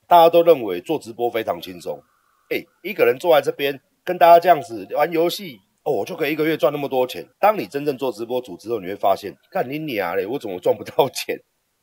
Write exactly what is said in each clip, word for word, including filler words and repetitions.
大家都认为做直播非常轻松，哎、欸，一个人坐在这边跟大家这样子玩游戏，哦，我就可以一个月赚那么多钱。当你真正做直播主之后，你会发现，干你娘嘞，我怎么赚不到钱？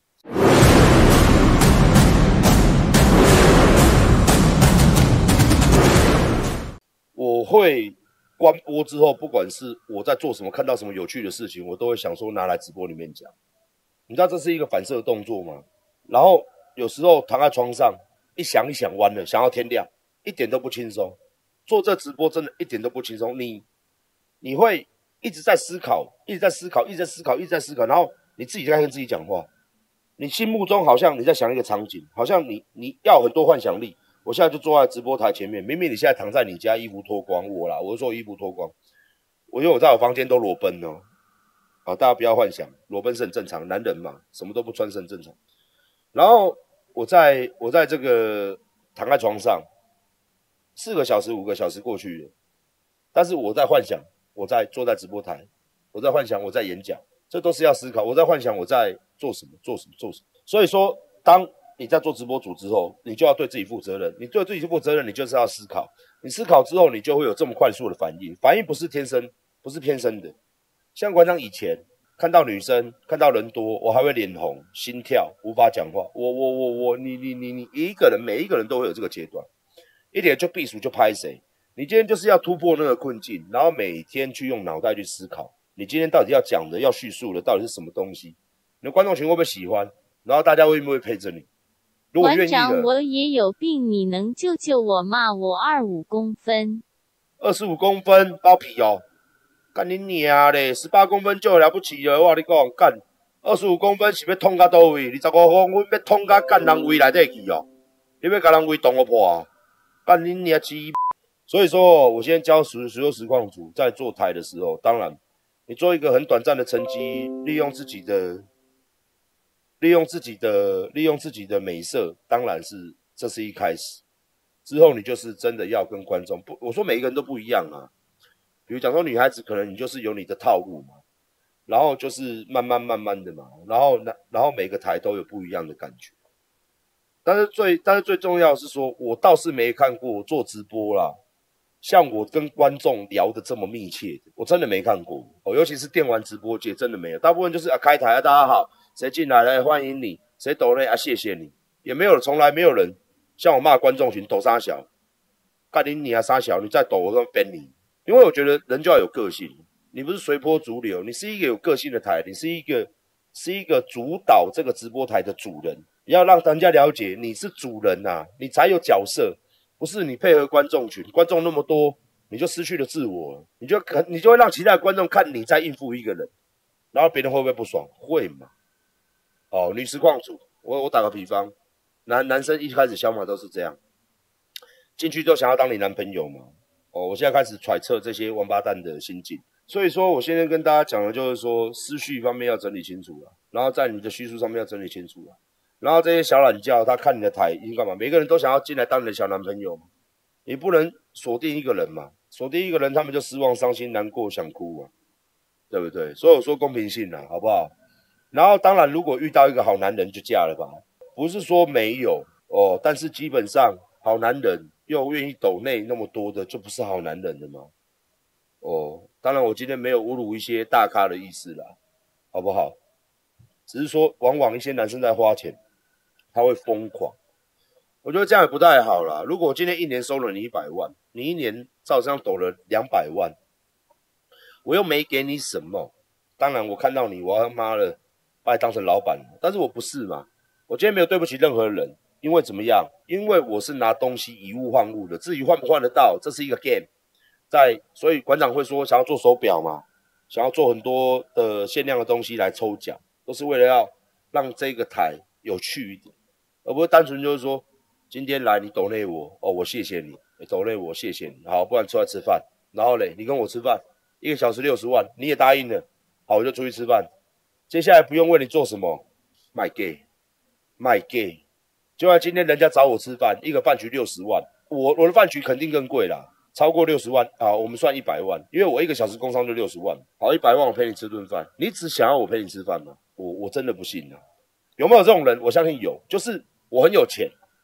我会关播之后，不管是我在做什么，看到什么有趣的事情，我都会想说拿来直播里面讲。你知道这是一个反射的动作吗？然后有时候躺在床上，一想一想完了，想要天亮，一点都不轻松。做这直播真的一点都不轻松，你你会一直在思考，一直在思考，一直在思考，一直在思考，然后你自己在跟自己讲话，你心目中好像你在想一个场景，好像你你要有很多幻想力。我现在就坐在直播台前面，明明你现在躺在你家，衣服脱光，我啦，我是说衣服脱光，我因为我在我房间都裸奔哦，啊，大家不要幻想，裸奔是很正常，男人嘛，什么都不穿是很正常。然后我在我在这个躺在床上，四个小时、五个小时过去了，但是我在幻想，我在坐在直播台，我在幻想我在演讲，这都是要思考。我在幻想我在做什么，做什么，做什么。所以说，当你在做直播主之后，你就要对自己负责任。你对自己负责任，你就是要思考。你思考之后，你就会有这么快速的反应。反应不是天生，不是天生的。像馆长以前看到女生，看到人多，我还会脸红、心跳，无法讲话。我我我我，你你你你，一个人，每一个人都会有这个阶段。一点就避暑就拍谁？你今天就是要突破那个困境，然后每天去用脑袋去思考，你今天到底要讲的、要叙述的到底是什么东西？你的观众群会不会喜欢？然后大家会不会陪着你？如果愿意的， 我也有病，你能救救我吗？我二五公分， 二十五公分包皮哦，干你娘嘞！十八公分就了不起了，我跟你讲，干二十五公分是要捅到倒位？二十五公分要捅到干人胃内底去哦？你要把人胃动个破啊？干你娘鸡！所以说，我现在教石石油实况组在做台的时候，当然你做一个很短暂的成绩，利用自己的。利用自己的利用自己的美色，当然是这是一开始。之后你就是真的要跟观众不，我说每一个人都不一样啊。比如讲说女孩子，可能你就是有你的套路嘛，然后就是慢慢慢慢的嘛，然后然后每个台都有不一样的感觉。但是最但是最重要的是说，我倒是没看过做直播啦，像我跟观众聊的这么密切的，我真的没看过哦。尤其是电玩直播界，真的没有，大部分就是啊开台啊，大家好。谁进来了？欢迎你。谁抖内啊？谢谢你。也没有，从来没有人像我骂观众群抖三小，干你你啊三小，你再抖我都扁你。因为我觉得人就要有个性，你不是随波逐流，你是一个有个性的台，你是一个是一个主导这个直播台的主人，要让人家了解你是主人啊，你才有角色，不是你配合观众群，观众那么多，你就失去了自我，你就你就会让其他的观众看你在应付一个人，然后别人会不会不爽？会嘛？哦，女实况组，我我打个比方，男男生一开始想法都是这样，进去就想要当你男朋友嘛。哦，我现在开始揣测这些王八蛋的心境，所以说我现在跟大家讲的就是说，思绪方面要整理清楚了，然后在你的叙述上面要整理清楚了，然后这些小懒觉他看你的台应该干嘛？每个人都想要进来当你的小男朋友嘛，你不能锁定一个人嘛，锁定一个人他们就失望、伤心、难过、想哭嘛，对不对？所以我说公平性啦，好不好？然后当然，如果遇到一个好男人就嫁了吧，不是说没有哦，但是基本上好男人又愿意抖内那么多的，就不是好男人了嘛。哦，当然我今天没有侮辱一些大咖的意思啦，好不好？只是说，往往一些男生在花钱，他会疯狂，我觉得这样也不太好啦。如果我今天一年收了你一百万，你一年照这样抖了两百万，我又没给你什么，当然我看到你，我他妈的。把你当成老板了，但是我不是嘛？我今天没有对不起任何人，因为怎么样？因为我是拿东西以物换物的，至于换不换得到，这是一个 game。在，所以馆长会说想要做手表嘛，想要做很多的限量的东西来抽奖，都是为了要让这个台有趣一点，而不是单纯就是说今天来你抖内我，哦，我谢谢你，你抖内我谢谢你，好，不然出来吃饭，然后嘞，你跟我吃饭，一个小时六十万，你也答应了，好，我就出去吃饭。接下来不用为你做什么，卖 gay， 卖 gay。就像今天人家找我吃饭，一个饭局六十万，我我的饭局肯定更贵啦，超过六十万啊，我们算一百万，因为我一个小时工商就六十万，好，一百万我陪你吃顿饭，你只想要我陪你吃饭吗？我我真的不信啊，有没有这种人？我相信有，就是我很有钱，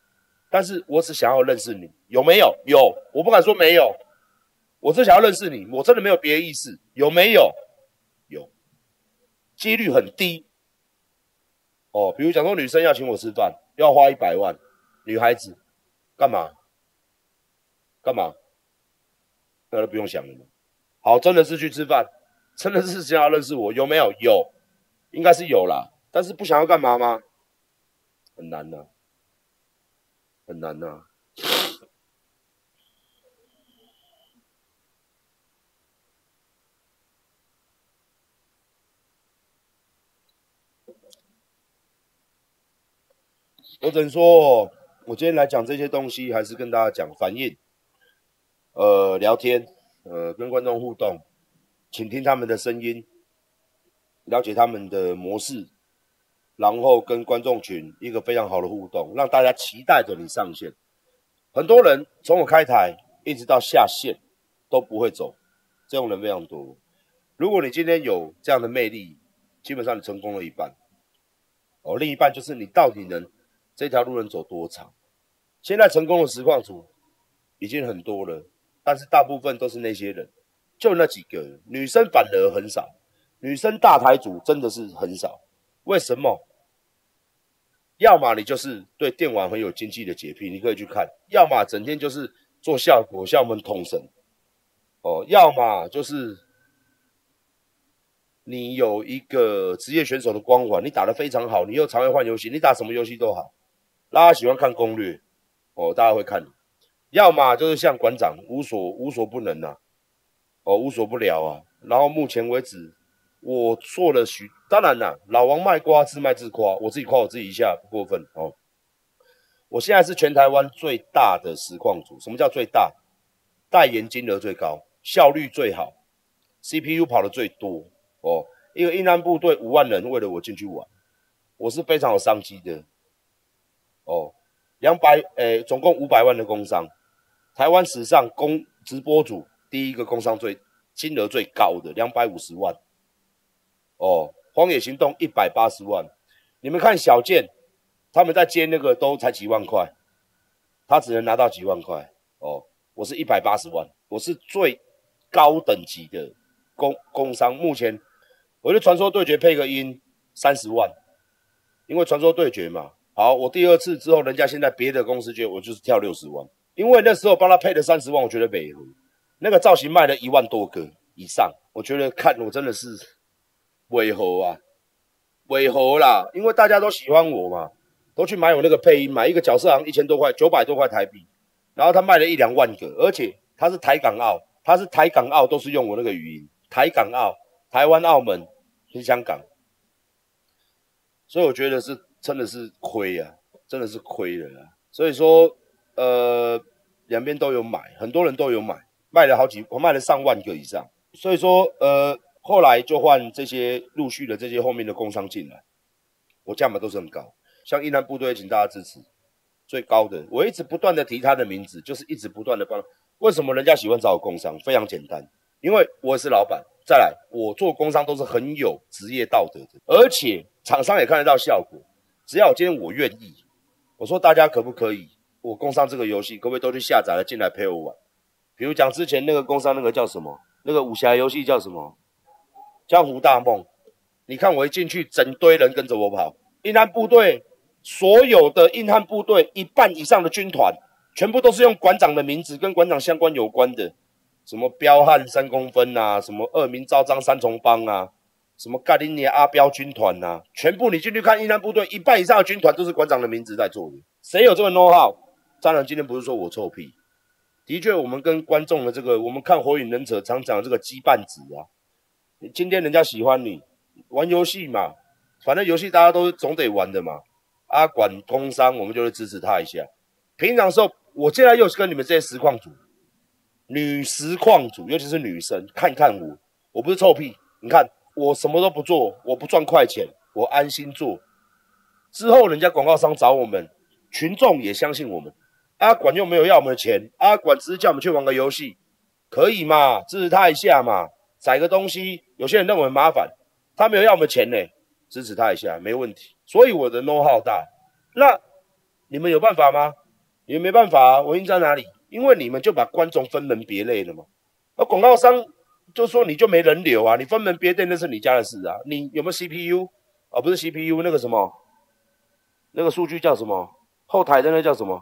但是我只想要认识你，有没有？有，我不敢说没有，我只想要认识你，我真的没有别的意思，有没有？有，几率很低。哦，比如讲说女生要请我吃饭，要花一百万，女孩子干嘛？干嘛？那都不用想了嘛。好，真的是去吃饭，真的是想要认识我，有没有？有，应该是有啦。但是不想要干嘛吗？很难呐、啊，很难呐、啊。我只能说，我今天来讲这些东西，还是跟大家讲反应，呃，聊天，呃，跟观众互动，倾听他们的声音，了解他们的模式，然后跟观众群一个非常好的互动，让大家期待着你上线。很多人从我开台一直到下线都不会走，这种人非常多。如果你今天有这样的魅力，基本上你成功了一半。哦，另一半就是你到底能这条路能走多长？现在成功的实况主已经很多了，但是大部分都是那些人，就那几个人，女生反而很少，女生大台主真的是很少。为什么？要么你就是对电玩很有经济的洁癖，你可以去看；要么整天就是做效果，像我们通神哦；要么就是你有一个职业选手的光环，你打得非常好，你又常会换游戏，你打什么游戏都好，大家喜欢看攻略哦，大家会看你；要么就是像馆长无所无所不能啊，哦无所不了啊。然后目前为止，我做了许，当然啦，老王卖瓜，自卖自夸，我自己夸我自己一下不过分哦。我现在是全台湾最大的实况主，什么叫最大？代言金额最高，效率最好 ，C P U 跑得最多哦。一个印安部队五万人为了我进去玩，我是非常有商机的哦。两百诶，总共五百万的工商，台湾史上公直播主第一个工商最金额最高的两百五十万。哦，荒野行动一百八十万，你们看小健，他们在接那个都才几万块，他只能拿到几万块。哦，我是一百八十万，我是最高等级的工工商。目前我就传说对决配个音三十万，因为传说对决嘛。好，我第二次之后，人家现在别的公司觉得我就是跳六十万，因为那时候帮他配了三十万，我觉得没合。那个造型卖了一万多个以上，我觉得看我真的是。违和啊，违和啦！因为大家都喜欢我嘛，都去买我那个配音，买一个角色好像一千多块，九百多块台币，然后他卖了一两万个，而且他是台港澳，他是台港澳都是用我那个语音，台港澳、台湾、澳门跟香港，所以我觉得是真的是亏啊，真的是亏了啊。所以说，呃，两边都有买，很多人都有买，卖了好几，我卖了上万个以上，所以说，呃。后来就换这些陆续的这些后面的工商进来，我价码都是很高。像一南部队，请大家支持，最高的，我一直不断的提他的名字，就是一直不断的帮。为什么人家喜欢找我工商？非常简单，因为我也是老板。再来，我做工商都是很有职业道德的，而且厂商也看得到效果。只要今天我愿意，我说大家可不可以？我工商这个游戏，可不可以都去下载了进来陪我玩？比如讲之前那个工商那个叫什么？那个武侠游戏叫什么？江湖大梦，你看我一进去，整堆人跟着我跑。硬汉部队，所有的硬汉部队一半以上的军团，全部都是用馆长的名字跟馆长相关有关的，什么彪悍三公分啊，什么恶名昭彰三重帮啊，什么盖林尼阿彪军团啊，全部你进去看硬汉部队，一半以上的军团都是馆长的名字在做的。谁有这个 know how？ 当然，今天不是说我臭屁，的确，我们跟观众的这个，我们看火影忍者常讲的这个羁绊值啊。今天人家喜欢你玩游戏嘛，反正游戏大家都总得玩的嘛。啊，管工商我们就会支持他一下。平常时候，我现在又是跟你们这些实况主、女实况主，尤其是女生，看看我，我不是臭屁。你看我什么都不做，我不赚快钱，我安心做。之后人家广告商找我们，群众也相信我们。阿管又没有要我们的钱，阿管只是叫我们去玩个游戏，可以嘛？支持他一下嘛。载个东西，有些人认为很麻烦，他没有要我们钱呢，支持他一下没问题。所以我的 know how 大，那你们有办法吗？ 也没办法啊，原因在哪里？因为你们就把观众分门别类了嘛。而广告商就说你就没人流啊，你分门别类那是你家的事啊。你有没有 C P U？ 哦，不是 C P U， 那个什么，那个数据叫什么？后台的那叫什么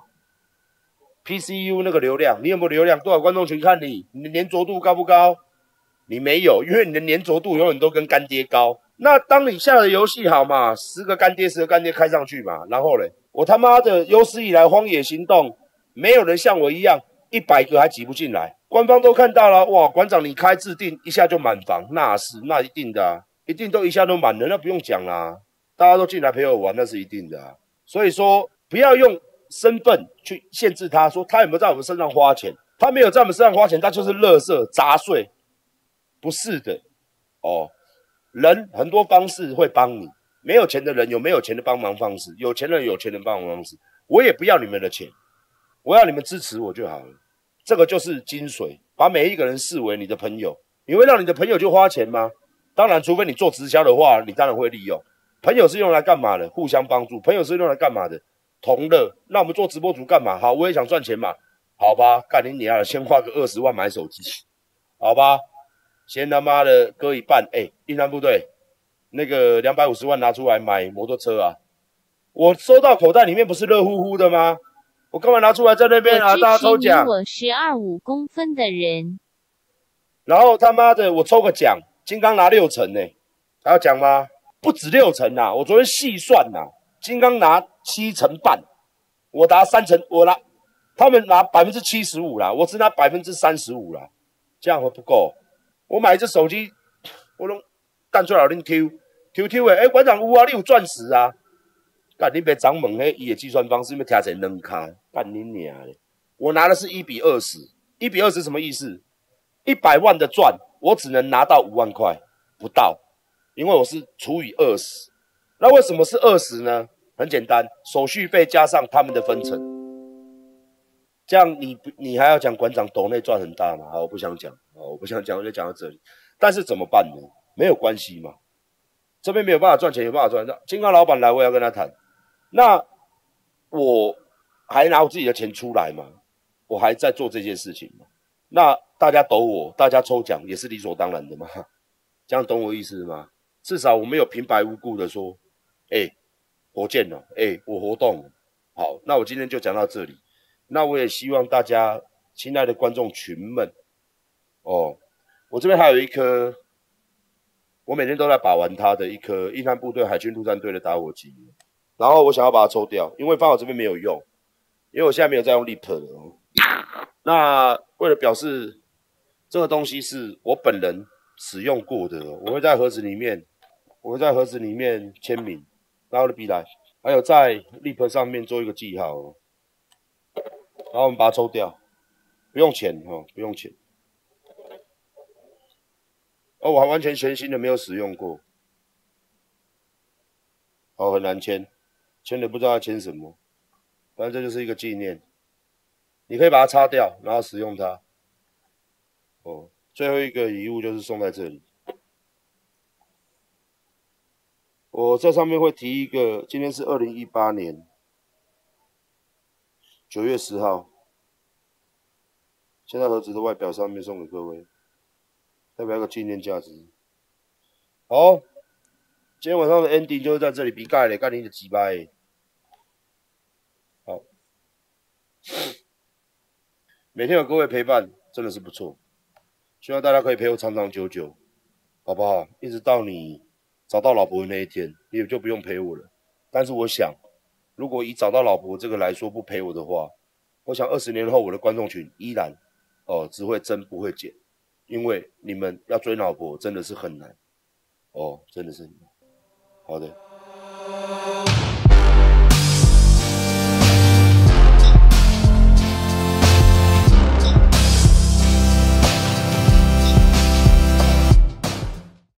？P C U 那个流量，你有没有流量？多少观众群看你？你的粘着度高不高？你没有，因为你的粘着度永远都跟干爹高。那当你下的游戏好嘛，十个干爹十个干爹开上去嘛，然后嘞，我他妈的有史以来荒野行动，没有人像我一样一百个还挤不进来。官方都看到了，哇，馆长你开自定一下就满房，那是那一定的啊，一定都一下都满了，那不用讲啦，大家都进来陪我玩，那是一定的啊。所以说不要用身份去限制他，说他有没有在我们身上花钱，他没有在我们身上花钱，他就是垃圾杂碎，不是的哦。人很多方式会帮你，没有钱的人有没有钱的帮忙方式，有钱人有钱人帮忙方式。我也不要你们的钱，我要你们支持我就好了。这个就是精髓，把每一个人视为你的朋友。你会让你的朋友就花钱吗？当然，除非你做直销的话，你当然会利用。朋友是用来干嘛的？互相帮助。朋友是用来干嘛的？同乐。那我们做直播主干嘛？好，我也想赚钱嘛。好吧，干你娘的，先花个二十万买手机，好吧？先他妈的割一半，哎、欸，印南部队那个两百五十万拿出来买摩托车啊！我收到口袋里面不是热乎乎的吗？我干嘛拿出来在那边啊？大家抽奖。 我是二五公分的人。 然后他妈的，我抽个奖，金刚拿六成呢、欸，还要讲吗？不止六成呐、啊，我昨天细算呐、啊，金刚拿七成半，我拿三成，我拿他们拿百分之七十五啦，我只拿百分之三十五啦，这样会不够。我买一只手机，我拢弹出来恁 Q Q Q 的，哎、欸，馆长有啊，你有钻石啊？干你别张猛嘿，伊的计算方式要听成两卡，干你娘的！我拿的是一比二十，一比二十什么意思？一百万的钻，我只能拿到五万块，不到，因为我是除以二十。那为什么是二十呢？很简单，手续费加上他们的分成。这样你你还要讲馆长斗内赚很大吗？好，我不想讲，好，我不想讲，我就讲到这里。但是怎么办呢？没有关系嘛，这边没有办法赚钱，有办法赚。金刚老板来，我也要跟他谈。那我还拿我自己的钱出来嘛？我还在做这件事情嘛？那大家抖我，大家抽奖也是理所当然的嘛？这样懂我意思吗？至少我没有平白无故的说，哎、欸，火箭了，哎、欸，我活动了。好，那我今天就讲到这里。那我也希望大家，亲爱的观众群们，哦，我这边还有一颗，我每天都在把玩它的一颗印汉部队海军陆战队的打火机，然后我想要把它抽掉，因为放我这边没有用，因为我现在没有在用 Leap 了、哦。那为了表示这个东西是我本人使用过的，我会在盒子里面，我会在盒子里面签名，拿我的笔来，还有在 Leap 上面做一个记号、哦。然后我们把它抽掉，不用钱哦，不用钱。哦，我还完全全新的，没有使用过。哦，很难签，签了不知道要签什么，反正这就是一个纪念。你可以把它擦掉，然后使用它。哦，最后一个礼物就是送在这里。我在上面会提一个，今天是二零一八年九月十号。现在盒子的外表上面送给各位，代表一个纪念价值。好，今天晚上的 ending 就是在这里，比盖嘞，盖你的鸡巴诶。好，每天有各位陪伴，真的是不错。希望大家可以陪我长长久久，好不好？一直到你找到老婆的那一天，你也就不用陪我了。但是我想，如果以找到老婆这个来说不陪我的话，我想二十年后我的观众群依然哦只会增不会减，因为你们要追老婆真的是很难哦，真的是很难。好的。